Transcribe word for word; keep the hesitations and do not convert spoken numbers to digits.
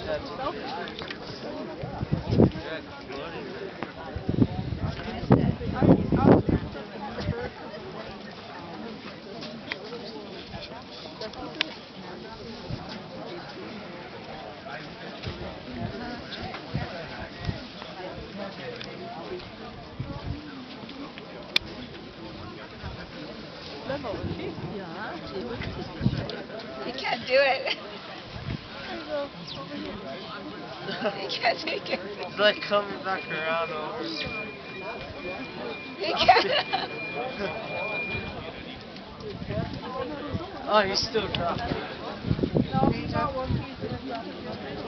You can't do it. You can't take it. It's like coming back around over. You can't. Oh, he's still dropping. No, he's not one piece.